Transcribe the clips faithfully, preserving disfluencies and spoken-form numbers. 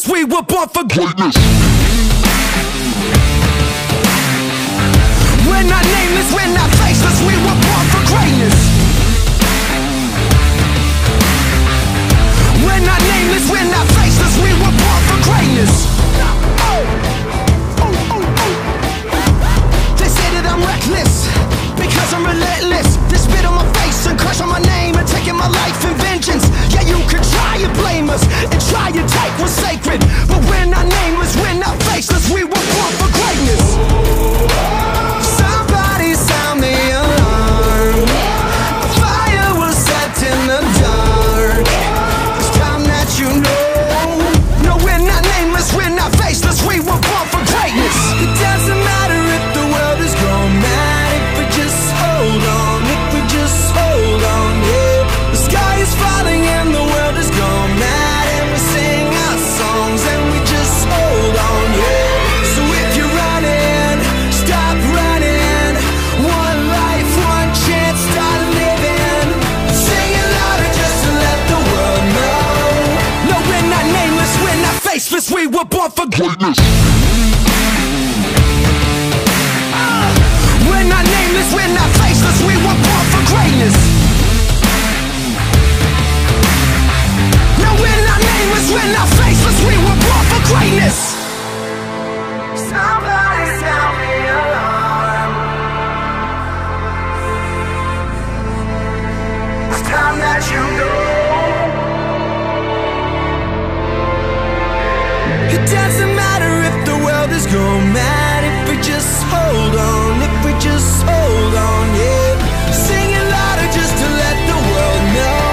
nameless, we were born for greatness. We're not nameless, we're not faceless, we were born for greatness. We're not nameless, we're not faceless, we were born for greatness. They say that I'm reckless because I'm relentless. They spit on my face and crush on my name and taking my life in vengeance. Yeah, you could try and blame us and try and take what's sacred, but we're not nameless, we're not faceless, we were born for greatness. Somebody sound the alarm. A fire was set in the dark. It's time that you know. No, we're not nameless, we're not faceless, we were born for greatness. It doesn't matter if the world is gone mad, if we just hold on, if we just hold on, yeah. The sky is falling and the world is gone mad, and we sing our songs and we just hold on, yeah. So if you're running, stop running. One life, one chance, start living. Sing it louder just to let the world know. No, we're not nameless, we're not faceless, we were born for greatness. uh, We're not nameless, we're not faceless, we were born for greatness. No, we're not nameless, we're not faceless, we were born for greatness. Somebody sound the alarm. It's time that you know. It doesn't matter if the world is gone mad, if we just hold on, if we just hold on, yeah. Sing it louder just to let the world know.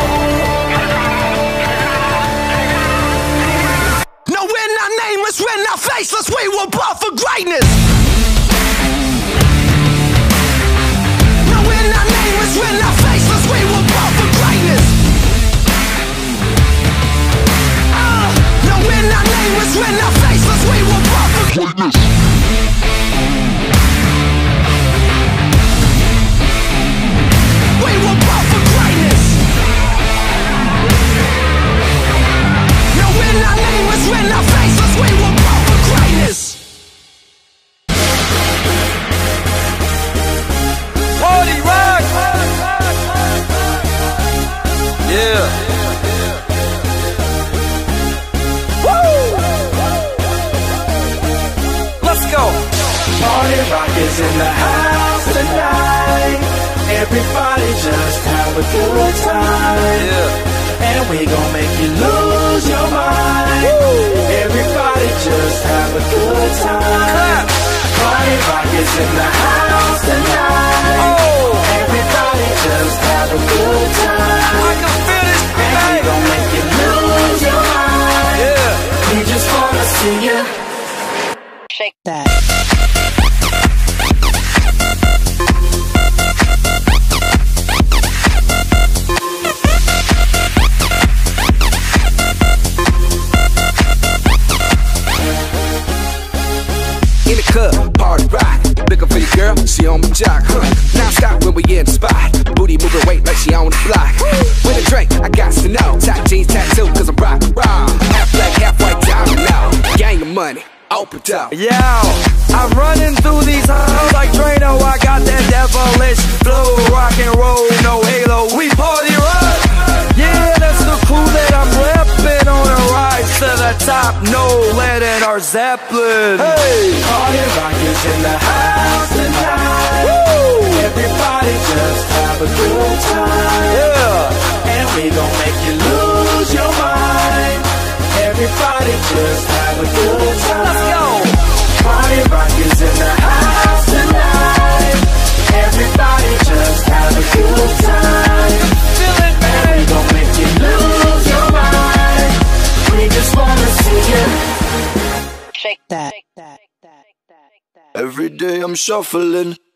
No, we're not nameless, we're not faceless, we were born for greatness. No, we're not nameless, we're not faceless, we were born for greatness. uh, No, we're not nameless, we're not faceless, we were born for greatness. We were born for greatness. No, we're not nameless, we're not faceless, we were born for greatness. Party rock! Yeah. Woo! Let's go. Party rock is in the house tonight. Everybody just have a good time. Yeah. And we gon' make you lose your mind. Woo. Everybody just have a good time. Clap. Party rock is in the house tonight. Oh. Everybody just have a good time. I can feel this And we tonight. gon' make you lose your mind. Yeah. We just wanna see you Shake that. In the club, party rock. Looking for your girl, she on my jock. Huh. Now stop when we in the spot. Booty moving weight like she on the block. With a drink, I got to know. Tight jeans, tattoo, cause I'm rock, raw. Half black, half white, diamond now. Gang of money, open up. Yo, I'm running through these halls like Drano. I got that devilish flow, rock and roll, no halo. We party rock. Yeah, that's the crew that I'm repping on a rise to the top. No lead in our Zeppelin. Hey, Party rock is in the house tonight. woo, Everybody just have a good time. yeah. And we gon' make you lose your mind. Everybody just have a good time. Let's go. Party rock is in the house tonight. Everybody just have a good time. Feel it, And man. we gon' make you lose your mind. We just wanna see you Shake that. Every day I'm shuffling.